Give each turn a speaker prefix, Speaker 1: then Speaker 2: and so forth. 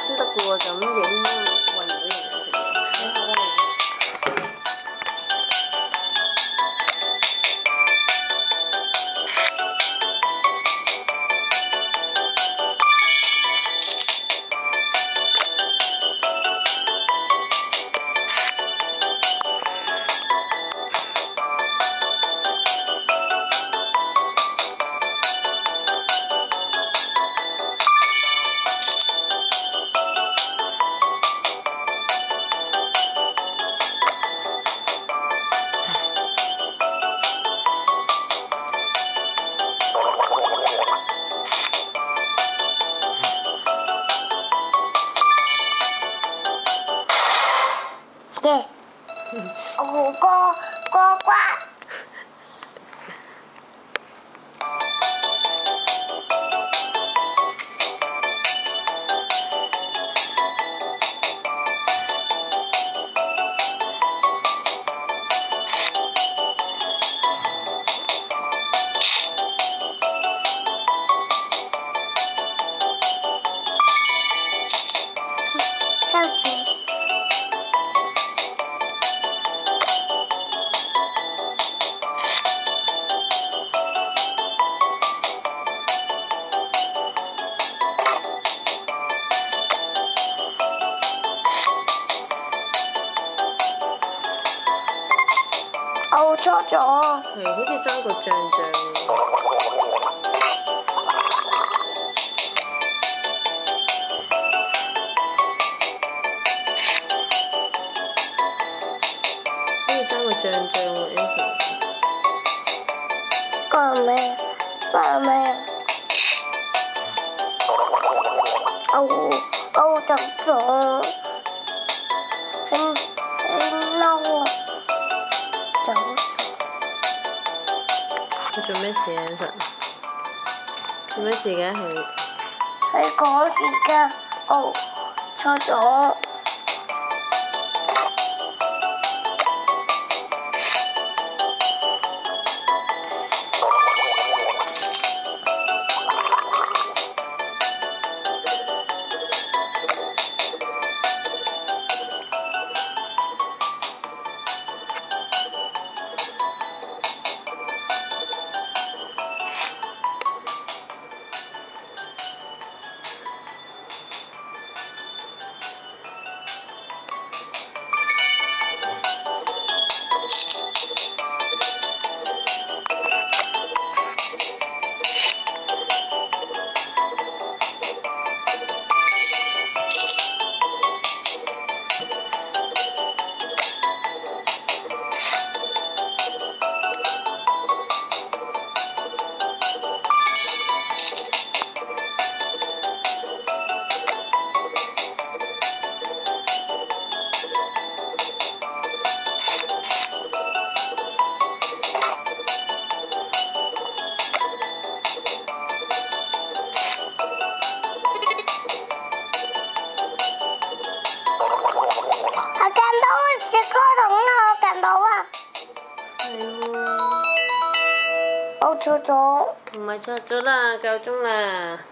Speaker 1: 先得嘅喎，就咁影運唔到人食嘢。
Speaker 2: 嘅，胡歌呱呱。超级。我錯咗。
Speaker 1: 係，好似爭個脹喎。好似爭個脹喎 ，anson。
Speaker 2: 個咩？個咩？我就咗。嬲啊！走。
Speaker 1: 佢做咩事啊 anson？做咩事嘅佢？
Speaker 2: 佢講時間，我錯咗。我錯咗。
Speaker 1: 唔係錯咗啦，夠鐘啦。